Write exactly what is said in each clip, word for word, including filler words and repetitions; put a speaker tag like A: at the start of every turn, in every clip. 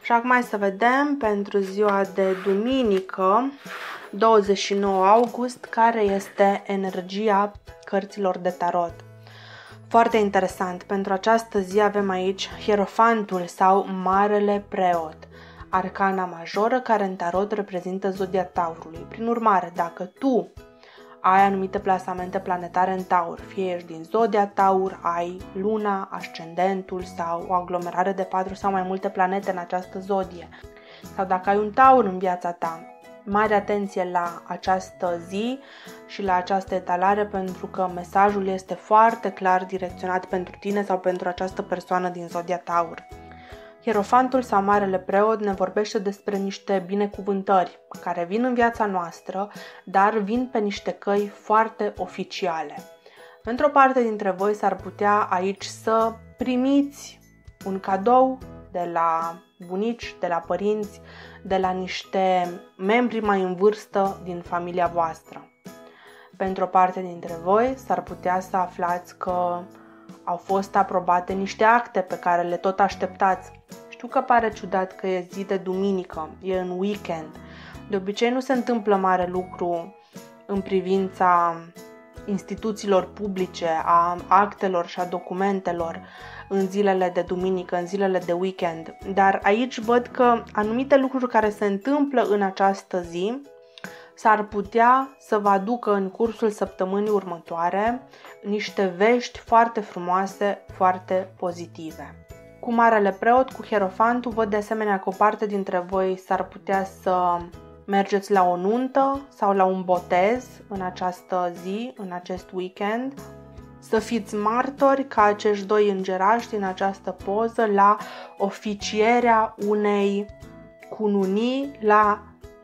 A: Și acum hai să vedem pentru ziua de duminică, douăzeci și nouă august, care este energia cărților de tarot. Foarte interesant, pentru această zi avem aici Hierofantul sau Marele Preot, arcana majoră care în tarot reprezintă zodia Taurului. Prin urmare, dacă tu ai anumite plasamente planetare în Taur, fie ești din zodia Taur, ai luna, ascendentul sau o aglomerare de patru sau mai multe planete în această zodie, sau dacă ai un Taur în viața ta, mare atenție la această zi și la această etalare, pentru că mesajul este foarte clar direcționat pentru tine sau pentru această persoană din zodia Taur. Hierofantul sau Marele Preot ne vorbește despre niște binecuvântări care vin în viața noastră, dar vin pe niște căi foarte oficiale. Pentru o parte dintre voi s-ar putea aici să primiți un cadou de la bunici, de la părinți, de la niște membri mai în vârstă din familia voastră. Pentru o parte dintre voi s-ar putea să aflați că au fost aprobate niște acte pe care le tot așteptați. Știu că pare ciudat că e zi de duminică, e în weekend. De obicei nu se întâmplă mare lucru în privința instituțiilor publice, a actelor și a documentelor în zilele de duminică, în zilele de weekend. Dar aici văd că anumite lucruri care se întâmplă în această zi s-ar putea să vă aducă în cursul săptămânii următoare niște vești foarte frumoase, foarte pozitive. Cu Marele Preot, cu Hierofantul, văd de asemenea că o parte dintre voi s-ar putea să mergeți la o nuntă sau la un botez în această zi, în acest weekend, să fiți martori ca acești doi îngerași din această poză la oficierea unei cununii, la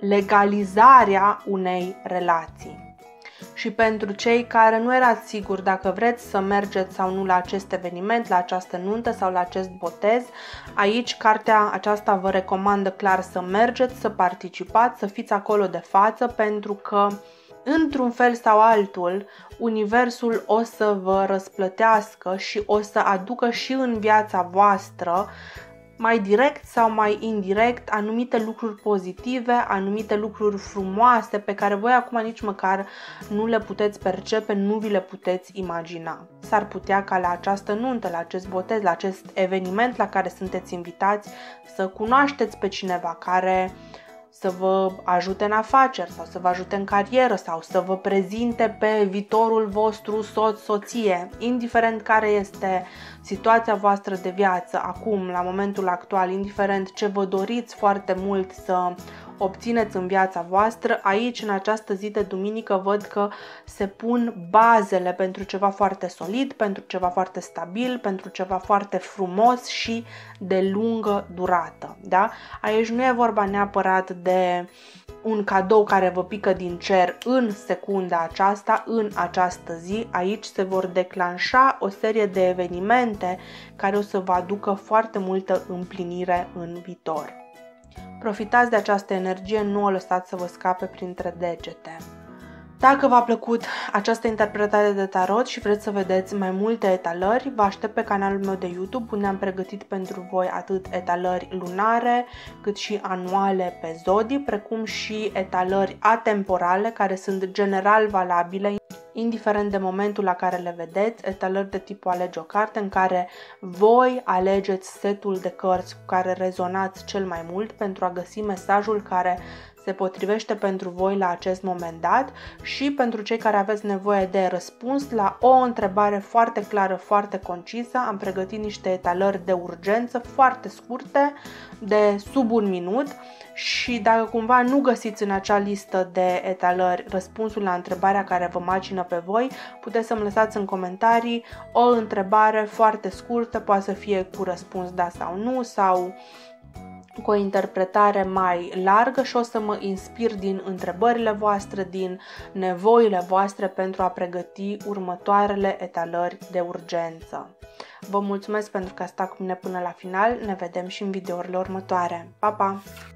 A: legalizarea unei relații. Și pentru cei care nu erați siguri dacă vreți să mergeți sau nu la acest eveniment, la această nuntă sau la acest botez, aici cartea aceasta vă recomandă clar să mergeți, să participați, să fiți acolo de față, pentru că într-un fel sau altul, universul o să vă răsplătească și o să aducă și în viața voastră, mai direct sau mai indirect, anumite lucruri pozitive, anumite lucruri frumoase pe care voi acum nici măcar nu le puteți percepe, nu vi le puteți imagina. S-ar putea ca la această nuntă, la acest botez, la acest eveniment la care sunteți invitați, să cunoașteți pe cineva care să vă ajute în afaceri sau să vă ajute în carieră sau să vă prezinte pe viitorul vostru soț, soție, indiferent care este situația voastră de viață acum, la momentul actual, indiferent ce vă doriți foarte mult să obțineți în viața voastră, aici, în această zi de duminică, văd că se pun bazele pentru ceva foarte solid, pentru ceva foarte stabil, pentru ceva foarte frumos și de lungă durată. Da? Aici nu e vorba neapărat de un cadou care vă pică din cer în secunda aceasta, în această zi. Aici se vor declanșa o serie de evenimente care o să vă aducă foarte multă împlinire în viitor. Profitați de această energie, nu o lăsați să vă scape printre degete. Dacă v-a plăcut această interpretare de tarot și vreți să vedeți mai multe etalări, vă aștept pe canalul meu de YouTube, unde am pregătit pentru voi atât etalări lunare, cât și anuale pe zodii, precum și etalări atemporale, care sunt general valabile, indiferent de momentul la care le vedeți, etalări de tipul alege o carte, în care voi alegeți setul de cărți cu care rezonați cel mai mult pentru a găsi mesajul care se potrivește pentru voi la acest moment dat, și pentru cei care aveți nevoie de răspuns la o întrebare foarte clară, foarte concisă, am pregătit niște etalări de urgență foarte scurte, de sub un minut, și dacă cumva nu găsiți în acea listă de etalări răspunsul la întrebarea care vă macină pe voi, puteți să-mi lăsați în comentarii o întrebare foarte scurtă, poate să fie cu răspuns da sau nu, sau cu o interpretare mai largă, și o să mă inspir din întrebările voastre, din nevoile voastre pentru a pregăti următoarele etalări de urgență. Vă mulțumesc pentru că ați stat cu mine până la final, ne vedem și în videourile următoare. Pa, pa!